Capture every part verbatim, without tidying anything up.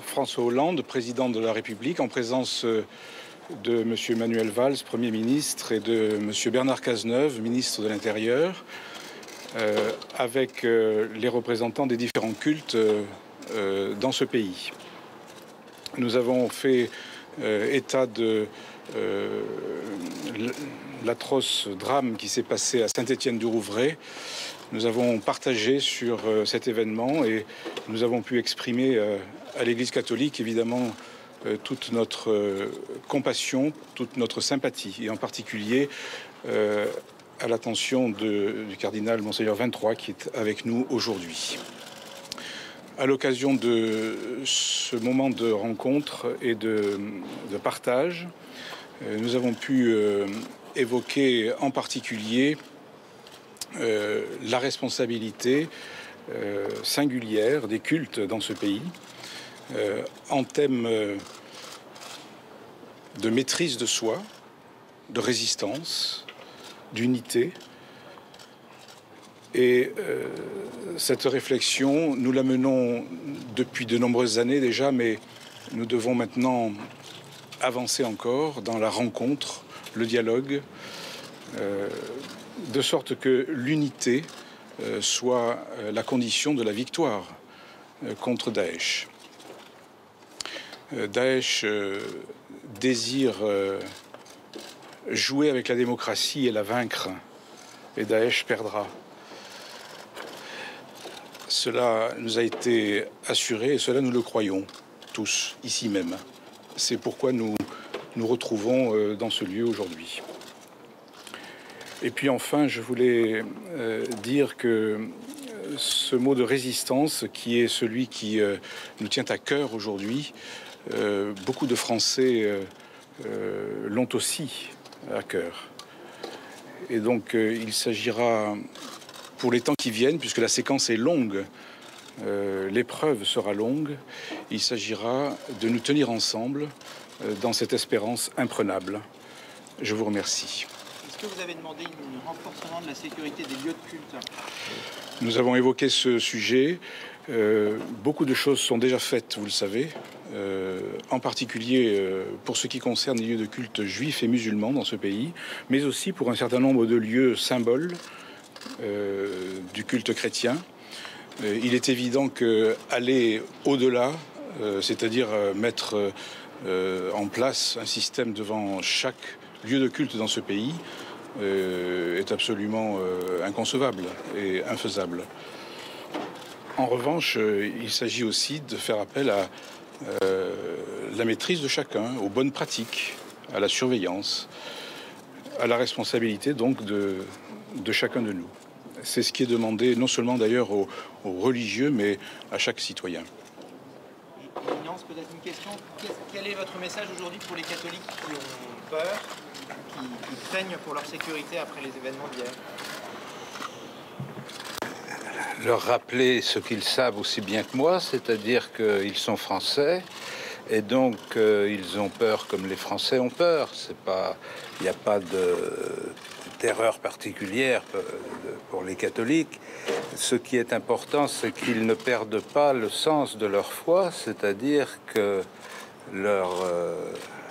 François Hollande, président de la République, en présence de M. Manuel Valls, Premier ministre, et de M. Bernard Cazeneuve, ministre de l'Intérieur, euh, avec euh, les représentants des différents cultes euh, euh, dans ce pays. Nous avons fait euh, état de euh, l'atroce drame qui s'est passé à Saint-Étienne-du-Rouvray. Nous avons partagé sur euh, cet événement et nous avons pu exprimer euh, à l'Église catholique, évidemment, euh, toute notre euh, compassion, toute notre sympathie, et en particulier euh, à l'attention du cardinal Monseigneur vingt-trois qui est avec nous aujourd'hui. À l'occasion de ce moment de rencontre et de, de partage, euh, nous avons pu euh, évoquer en particulier euh, la responsabilité euh, singulière des cultes dans ce pays, euh, en thème euh, de maîtrise de soi, de résistance, d'unité. Et euh, cette réflexion, nous la menons depuis de nombreuses années déjà, mais nous devons maintenant avancer encore dans la rencontre, le dialogue, euh, de sorte que l'unité euh, soit euh, la condition de la victoire euh, contre Daesh. Euh, Daesh euh, désire euh, jouer avec la démocratie et la vaincre, et Daesh perdra. Cela nous a été assuré et cela nous le croyons tous, ici même. C'est pourquoi nous nous retrouvons dans ce lieu aujourd'hui. Et puis enfin, je voulais euh, dire que ce mot de résistance, qui est celui qui euh, nous tient à cœur aujourd'hui, euh, beaucoup de Français euh, euh, l'ont aussi à cœur. Et donc euh, il s'agira, pour les temps qui viennent, puisque la séquence est longue, euh, l'épreuve sera longue, il s'agira de nous tenir ensemble euh, dans cette espérance imprenable. Je vous remercie. Est-ce que vous avez demandé un renforcement de la sécurité des lieux de culte? Nous avons évoqué ce sujet. Euh, beaucoup de choses sont déjà faites, vous le savez, euh, en particulier euh, pour ce qui concerne les lieux de culte juifs et musulmans dans ce pays, mais aussi pour un certain nombre de lieux symboles Euh, du culte chrétien. Euh, il est évident qu'aller au-delà, euh, c'est-à-dire euh, mettre euh, en place un système devant chaque lieu de culte dans ce pays, euh, est absolument euh, inconcevable et infaisable. En revanche, euh, il s'agit aussi de faire appel à euh, la maîtrise de chacun, aux bonnes pratiques, à la surveillance, à la responsabilité donc de de chacun de nous. C'est ce qui est demandé non seulement d'ailleurs aux, aux religieux, mais à chaque citoyen. Éminence, peut-être une question. Quel est votre message aujourd'hui pour les catholiques qui ont peur, qui, qui craignent pour leur sécurité après les événements d'hier? Leur rappeler ce qu'ils savent aussi bien que moi, c'est-à-dire qu'ils sont français, et donc euh, ils ont peur comme les Français ont peur. C'est pas, il n'y a pas de terreur particulière pour les catholiques. Ce qui est important, c'est qu'ils ne perdent pas le sens de leur foi, c'est-à-dire que leur, euh,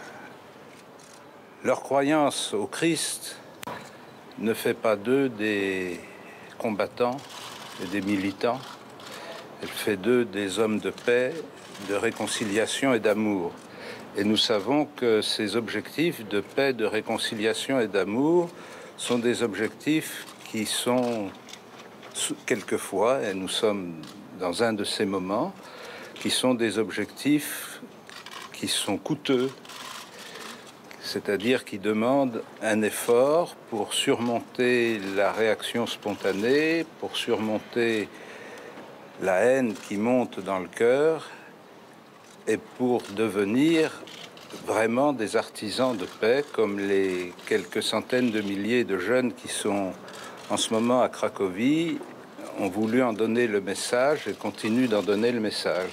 leur croyance au Christ ne fait pas d'eux des combattants et des militants. Elle fait d'eux des hommes de paix, de réconciliation et d'amour. Et nous savons que ces objectifs de paix, de réconciliation et d'amour sont des objectifs qui sont quelquefois, et nous sommes dans un de ces moments, qui sont des objectifs qui sont coûteux, c'est-à-dire qui demandent un effort pour surmonter la réaction spontanée, pour surmonter la haine qui monte dans le cœur, et pour devenir vraiment des artisans de paix, comme les quelques centaines de milliers de jeunes qui sont en ce moment à Cracovie ont voulu en donner le message et continuent d'en donner le message.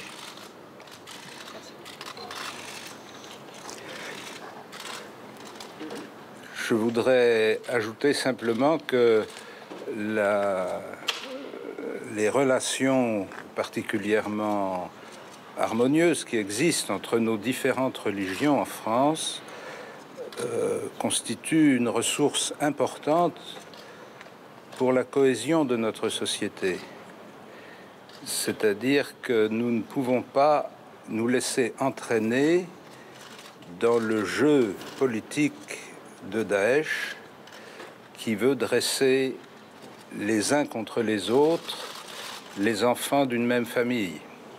Je voudrais ajouter simplement que la, les relations particulièrement harmonieuse qui existe entre nos différentes religions en France euh, constitue une ressource importante pour la cohésion de notre société. C'est-à-dire que nous ne pouvons pas nous laisser entraîner dans le jeu politique de Daesh qui veut dresser les uns contre les autres les enfants d'une même famille.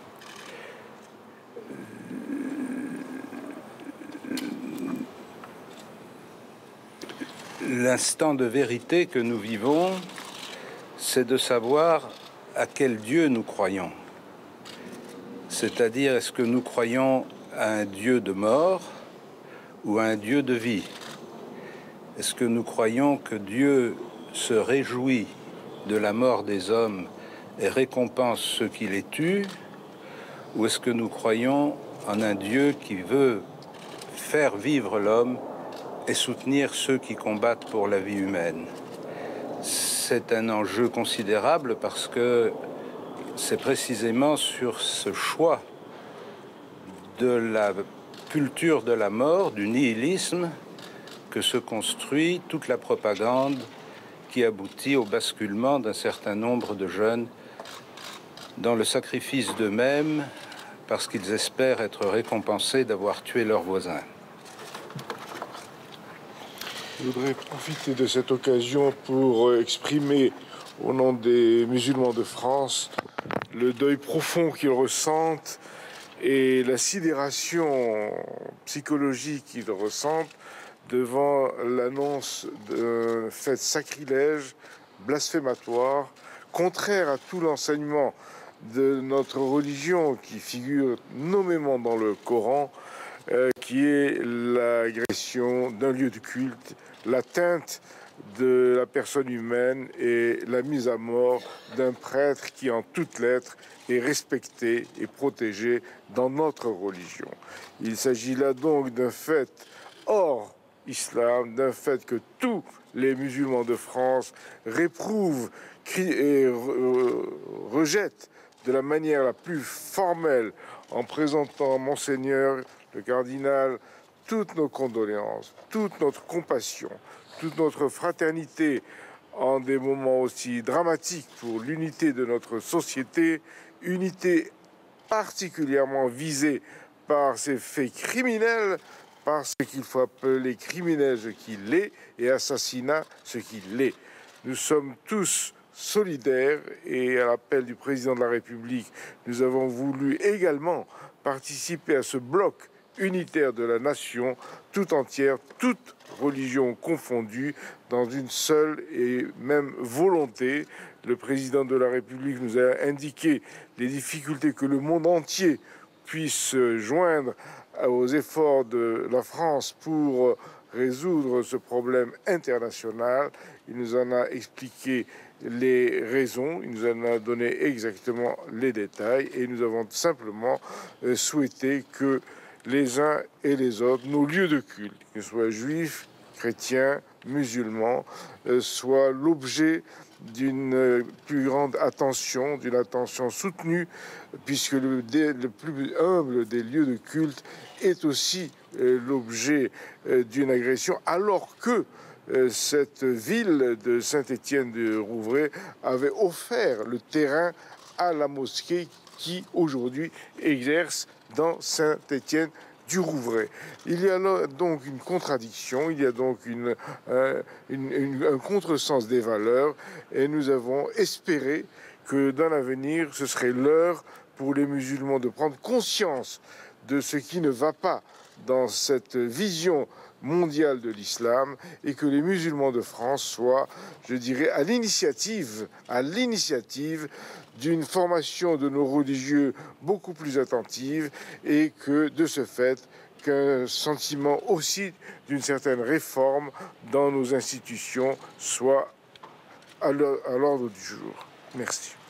L'instant de vérité que nous vivons, c'est de savoir à quel Dieu nous croyons. C'est-à-dire, est-ce que nous croyons à un Dieu de mort ou à un Dieu de vie? Est-ce que nous croyons que Dieu se réjouit de la mort des hommes et récompense ceux qui les tuent? Ou est-ce que nous croyons en un Dieu qui veut faire vivre l'homme et soutenir ceux qui combattent pour la vie humaine? C'est un enjeu considérable parce que c'est précisément sur ce choix de la culture de la mort, du nihilisme, que se construit toute la propagande qui aboutit au basculement d'un certain nombre de jeunes dans le sacrifice d'eux-mêmes parce qu'ils espèrent être récompensés d'avoir tué leurs voisins. Je voudrais profiter de cette occasion pour exprimer au nom des musulmans de France le deuil profond qu'ils ressentent et la sidération psychologique qu'ils ressentent devant l'annonce d'un fait sacrilège, blasphématoire, contraire à tout l'enseignement de notre religion qui figure nommément dans le Coran, euh, qui est l'agression d'un lieu de culte, l'atteinte de la personne humaine et la mise à mort d'un prêtre qui, en toutes lettres, est respecté et protégé dans notre religion. Il s'agit là donc d'un fait hors islam, d'un fait que tous les musulmans de France réprouvent et rejettent de la manière la plus formelle en présentant Monseigneur, le cardinal, toutes nos condoléances, toute notre compassion, toute notre fraternité en des moments aussi dramatiques pour l'unité de notre société, unité particulièrement visée par ces faits criminels, par ce qu'il faut appeler criminel ce qu'il est et assassinat ce qu'il est. Nous sommes tous solidaires et à l'appel du président de la République, nous avons voulu également participer à ce bloc unitaire de la nation tout entière, toute religion confondue, dans une seule et même volonté. Le président de la République nous a indiqué les difficultés que le monde entier puisse joindre aux efforts de la France pour résoudre ce problème international. Il nous en a expliqué les raisons, il nous en a donné exactement les détails et nous avons simplement souhaité que les uns et les autres, nos lieux de culte, qu'ils soient juifs, chrétiens, musulmans, soient l'objet d'une plus grande attention, d'une attention soutenue, puisque le, le plus humble des lieux de culte est aussi euh, l'objet euh, d'une agression, alors que euh, cette ville de Saint-Étienne-du-Rouvray avait offert le terrain à la mosquée qui aujourd'hui exerce dans Saint-Étienne du Rouvray. Il y a là donc une contradiction, il y a donc une, euh, une, une, un contresens des valeurs et nous avons espéré que dans l'avenir, ce serait l'heure pour les musulmans de prendre conscience de ce qui ne va pas dans cette vision mondiale de l'islam et que les musulmans de France soient, je dirais, à l'initiative, à l'initiative d'une formation de nos religieux beaucoup plus attentive et que, de ce fait, qu'un sentiment aussi d'une certaine réforme dans nos institutions soit à l'ordre du jour. Merci.